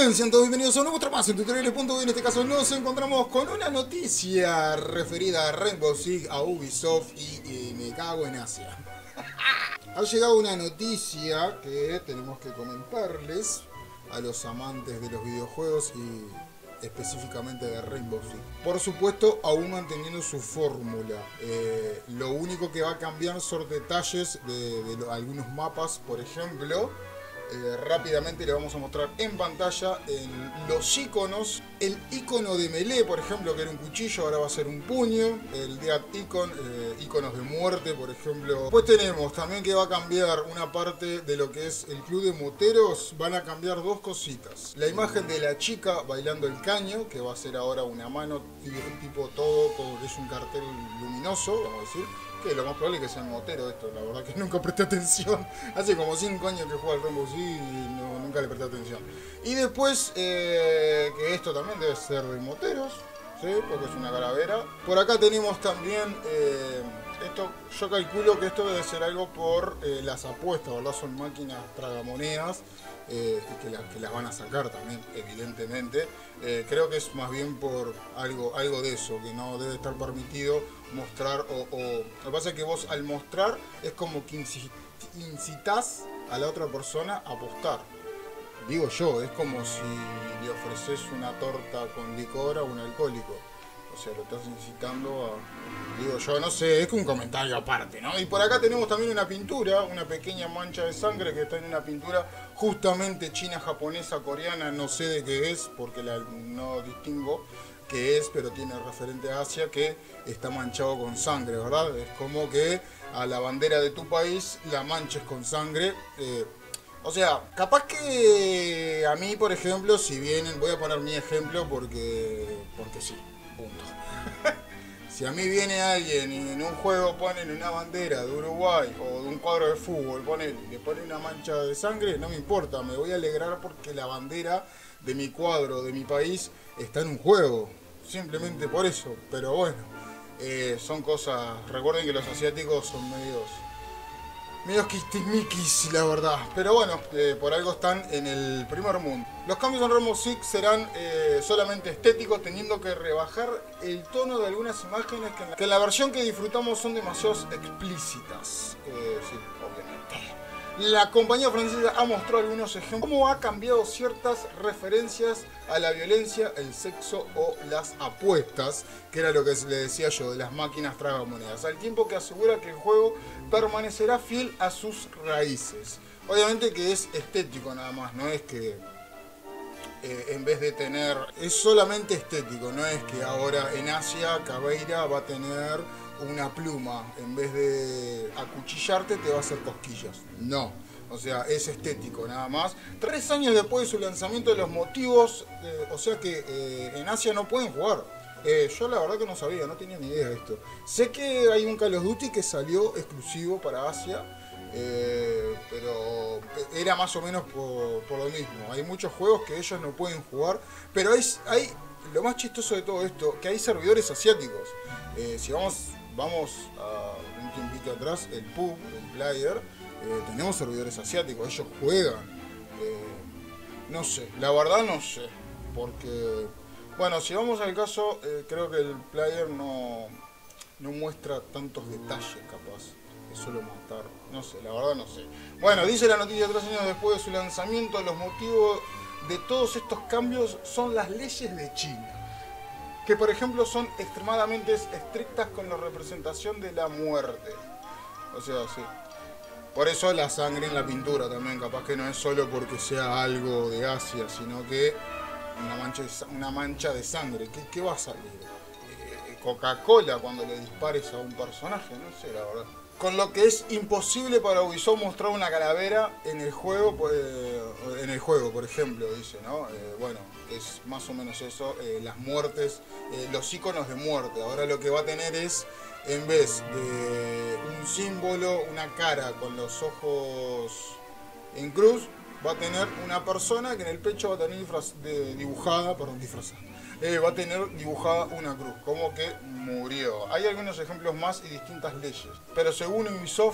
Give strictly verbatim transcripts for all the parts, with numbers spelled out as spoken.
bien, sean todos bienvenidos a un nuevo trapazo en tutoriales.uy. En este caso nos encontramos con una noticia referida a Rainbow Six, a Ubisoft y, y me cago en Asia. Ha llegado una noticia que tenemos que comentarles a los amantes de los videojuegos y específicamente de Rainbow Six. Por supuesto, aún manteniendo su fórmula. Eh, lo único que va a cambiar son detalles de, de lo, algunos mapas, por ejemplo. Eh, rápidamente le vamos a mostrar en pantalla en los iconos. El icono de melee, por ejemplo, que era un cuchillo, ahora va a ser un puño. El Death Icon, eh, iconos de muerte, por ejemplo. Pues tenemos también que va a cambiar una parte de lo que es el club de moteros. Van a cambiar dos cositas. La imagen de la chica bailando el caño, que va a ser ahora una mano, tipo todo, todo es un cartel luminoso, vamos a decir. Que lo más probable es que sea un motero esto, la verdad que nunca presté atención. Hace como cinco años que juego al Rainbow Six y no, nunca le presté atención. Y después, eh, que esto también debe ser de moteros, ¿sí? Porque es una calavera. Por acá tenemos también, eh, esto, yo calculo que esto debe ser algo por eh, las apuestas, ¿verdad? Son máquinas tragamonedas. Eh, que, la, que las van a sacar también, evidentemente. Eh, creo que es más bien por algo, algo de eso, que no debe estar permitido mostrar o, o... Lo que pasa es que vos al mostrar es como que incitas a la otra persona a apostar. Digo yo, es como si le ofreces una torta con licor a un alcohólico. O sea, lo estás incitando a... Digo yo, no sé, es un comentario aparte, ¿no? Y por acá tenemos también una pintura, una pequeña mancha de sangre que está en una pintura justamente china, japonesa, coreana, no sé de qué es, porque la, no distingo qué es, pero tiene referente a Asia, que está manchado con sangre, ¿verdad? Es como que a la bandera de tu país la manches con sangre. Eh, o sea, capaz que a mí, por ejemplo, si vienen, voy a poner mi ejemplo porque, porque sí. Punto. Si a mí viene alguien y en un juego ponen una bandera de Uruguay o de un cuadro de fútbol, ponen, le ponen una mancha de sangre, no me importa, me voy a alegrar porque la bandera de mi cuadro, de mi país, está en un juego. Simplemente por eso. Pero bueno, eh, son cosas... Recuerden que los asiáticos son medios... medios quistismiquis, la verdad. Pero bueno, eh, por algo están en el primer mundo. Los cambios en Rainbow Six serán eh, solamente estéticos, teniendo que rebajar el tono de algunas imágenes que en la, que en la versión que disfrutamos son demasiado explícitas. Eh, sí, obviamente. La compañía francesa ha mostrado algunos ejemplos de cómo ha cambiado ciertas referencias a la violencia, el sexo o las apuestas, que era lo que le decía yo, de las máquinas tragamonedas, al tiempo que asegura que el juego permanecerá fiel a sus raíces. Obviamente que es estético nada más, no es que eh, en vez de tener... Es solamente estético, no es que ahora en Asia Caveira va a tener una pluma, en vez de acuchillarte te va a hacer cosquillas. No, o sea, es estético nada más. Tres años después de su lanzamiento de los motivos, eh, o sea que eh, en Asia no pueden jugar. Eh, yo la verdad que no sabía, no tenía ni idea de esto. Sé que hay un Call of Duty que salió exclusivo para Asia, eh, pero era más o menos por, por lo mismo. Hay muchos juegos que ellos no pueden jugar, pero hay, hay lo más chistoso de todo esto, que hay servidores asiáticos. Eh, si vamos... Vamos a un tiempito atrás, el P U B, el Player, eh, tenemos servidores asiáticos, ellos juegan. Eh, no sé, la verdad no sé, porque, bueno, si vamos al caso, eh, creo que el Player no, no muestra tantos detalles capaz, es solo matar, no sé, la verdad no sé. Bueno, dice la noticia, tres años después de su lanzamiento, los motivos de todos estos cambios son las leyes de China, que por ejemplo son extremadamente estrictas con la representación de la muerte. O sea, sí. Por eso la sangre en la pintura también, capaz que no es solo porque sea algo de Asia, sino que una mancha de, una mancha de sangre. ¿Qué, qué va a salir? Eh, Coca-Cola cuando le dispares a un personaje, no sé, la verdad. Con lo que es imposible para Ubisoft mostrar una calavera en el juego, pues, en el juego, por ejemplo, dice, ¿no? Eh, bueno, es más o menos eso, eh, las muertes, eh, los iconos de muerte. Ahora lo que va a tener es, en vez de un símbolo, una cara con los ojos en cruz, va a tener una persona que en el pecho va a tener disfraz, de, dibujada, perdón, disfrazada. Eh, va a tener dibujada una cruz, como que murió. Hay algunos ejemplos más y distintas leyes, pero según Ubisoft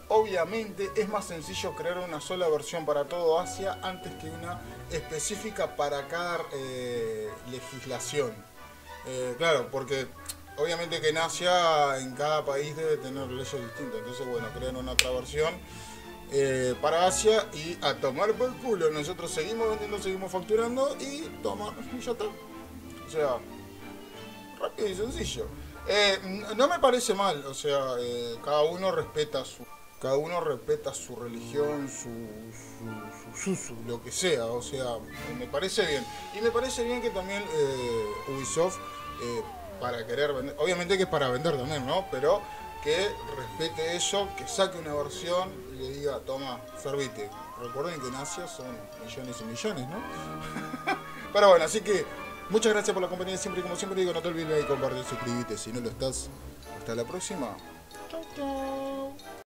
obviamente es más sencillo crear una sola versión para todo Asia antes que una específica para cada eh, legislación. Eh, claro, porque obviamente que en Asia, en cada país debe tener leyes distintas. Entonces, bueno, crean una otra versión eh, para Asia y a tomar por culo. Nosotros seguimos vendiendo, seguimos facturando y toma, y ya está. O sea, rápido y sencillo. Eh, no me parece mal, o sea, eh, cada uno respeta su... Cada uno respeta su religión, su, su, su, su, su, lo que sea, o sea, me parece bien. Y me parece bien que también eh, Ubisoft, eh, para querer vender, obviamente que es para vender también, ¿no? Pero que respete eso, que saque una versión y le diga, toma, servite. Recuerden que en Asia son millones y millones, ¿no? Pero bueno, así que muchas gracias por la compañía siempre y como siempre digo, no te olvides de compartir, suscribirte si no lo estás. Hasta la próxima. Chau, chau.